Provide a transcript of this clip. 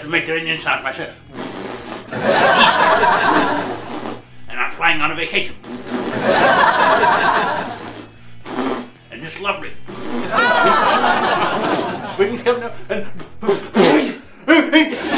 to make their Indian sound myself. And I'm flying on a vacation. And it's lovely. Spring's coming up and